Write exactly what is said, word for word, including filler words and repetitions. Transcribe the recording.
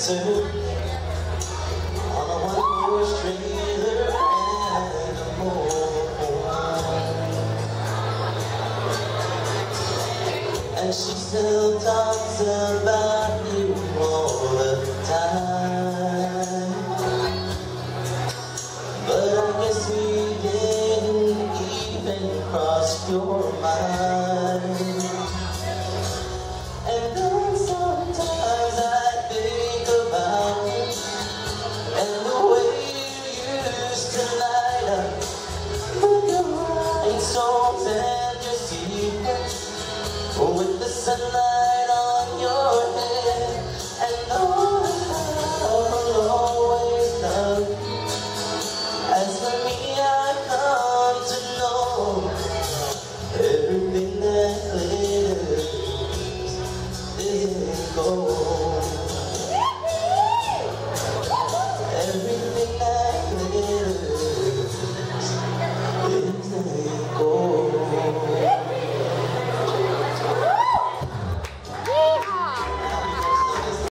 dancer on a one-horse trailer and a motorhome. And she still talks about you all the time. But I guess we didn't even cross your mind. And then sometimes I think about you and the way you used to light up with your writing songs and your secrets, with the sunlight on your head. And all I will always love you. As for me, I come to know everything that glitters is gold.